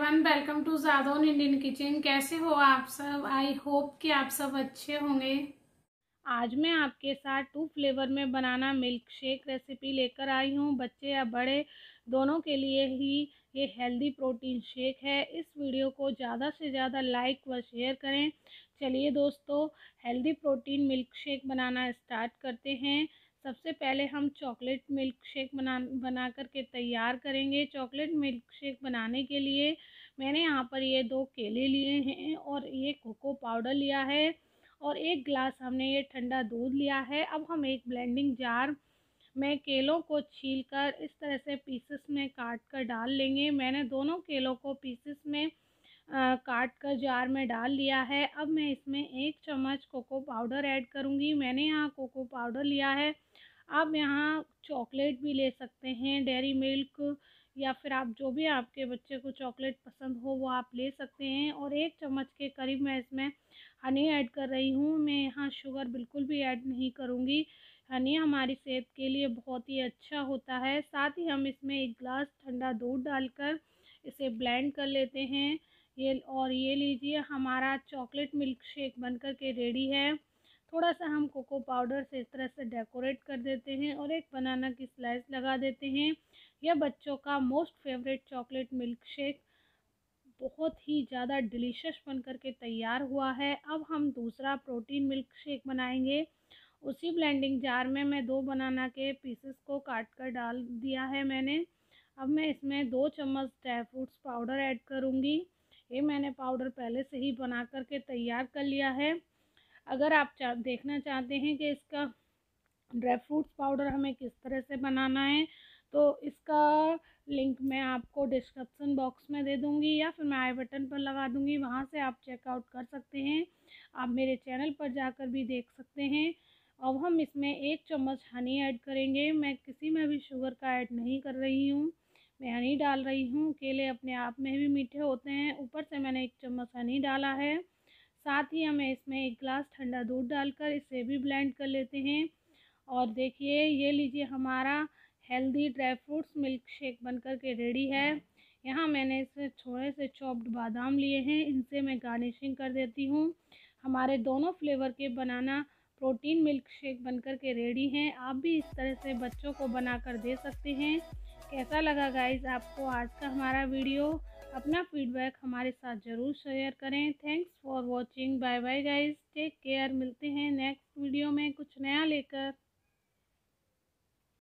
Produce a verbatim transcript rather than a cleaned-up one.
Everyone, welcome to Jadaun Indian kitchen. कैसे हो आप सब? आई होप कि आप सब अच्छे होंगे। आज मैं आपके साथ टू फ्लेवर में बनाना मिल्क शेक रेसिपी लेकर आई हूँ। बच्चे या बड़े दोनों के लिए ही ये हेल्दी प्रोटीन शेक है। इस वीडियो को ज़्यादा से ज़्यादा लाइक व शेयर करें। चलिए दोस्तों, हेल्दी प्रोटीन मिल्क शेक बनाना स्टार्ट करते हैं। सबसे पहले हम चॉकलेट मिल्क शेक बना बना करके तैयार करेंगे। चॉकलेट मिल्क शेक बनाने के लिए मैंने यहाँ पर ये दो केले लिए हैं और ये कोको पाउडर लिया है और एक गिलास हमने ये ठंडा दूध लिया है। अब हम एक ब्लेंडिंग जार में केलों को छीलकर इस तरह से पीसेस में काट कर डाल लेंगे। मैंने दोनों केलों को पीसेस में आ, काट कर जार में डाल लिया है। अब मैं इसमें एक चम्मच कोको पाउडर ऐड करूँगी। मैंने यहाँ कोको पाउडर लिया है। आप यहाँ चॉकलेट भी ले सकते हैं, डेयरी मिल्क, या फिर आप जो भी आपके बच्चे को चॉकलेट पसंद हो वो आप ले सकते हैं। और एक चम्मच के करीब मैं इसमें हनी ऐड कर रही हूँ। मैं यहाँ शुगर बिल्कुल भी ऐड नहीं करूँगी। हनी हमारी सेहत के लिए बहुत ही अच्छा होता है। साथ ही हम इसमें एक गिलास ठंडा दूध डालकर इसे ब्लेंड कर लेते हैं। ये और ये लीजिए, हमारा चॉकलेट मिल्क शेक बनकर के रेडी है। थोड़ा सा हम कोको पाउडर से इस तरह से डेकोरेट कर देते हैं और एक बनाना की स्लाइस लगा देते हैं। यह बच्चों का most favourite chocolate milk shake बहुत ही ज़्यादा डिलीशियस बनकर के तैयार हुआ है। अब हम दूसरा प्रोटीन मिल्क शेक बनाएंगे। उसी ब्लेंडिंग जार में मैं दो बनाना के पीसेस को काट कर डाल दिया है मैंने। अब मैं इसमें दो चम्मच ड्राई फ्रूट्स पाउडर ऐड करूँगी। ये मैंने पाउडर पहले से ही बना करके तैयार कर लिया है। अगर आप चा, देखना चाहते हैं कि इसका ड्राई फ्रूट्स पाउडर हमें किस तरह से बनाना है, तो इसका लिंक मैं आपको डिस्क्रिप्शन बॉक्स में दे दूँगी या फिर मैं आई बटन पर लगा दूँगी। वहाँ से आप चेकआउट कर सकते हैं। आप मेरे चैनल पर जाकर भी देख सकते हैं। अब हम इसमें एक चम्मच हनी ऐड करेंगे। मैं किसी में भी शुगर का ऐड नहीं कर रही हूँ, मैं हनी डाल रही हूँ। केले अपने आप में भी मीठे होते हैं, ऊपर से मैंने एक चम्मच हनी डाला है। साथ ही हमें इसमें एक गिलास ठंडा दूध डालकर इसे भी ब्लेंड कर लेते हैं। और देखिए, ये लीजिए, हमारा healthy dry fruits milk shake बनकर के रेडी है। यहाँ मैंने इसमें थोड़े से चॉप्ड बादाम लिए हैं, इनसे मैं गार्निशिंग कर देती हूँ। हमारे दोनों फ्लेवर के बनाना प्रोटीन मिल्क शेक बनकर के रेडी हैं। आप भी इस तरह से बच्चों को बनाकर दे सकते हैं। कैसा लगा गाइस आपको आज का हमारा वीडियो? अपना फीडबैक हमारे साथ ज़रूर शेयर करें। Thanks for watching. Bye bye guys, take care. मिलते हैं नेक्स्ट वीडियो में कुछ नया लेकर।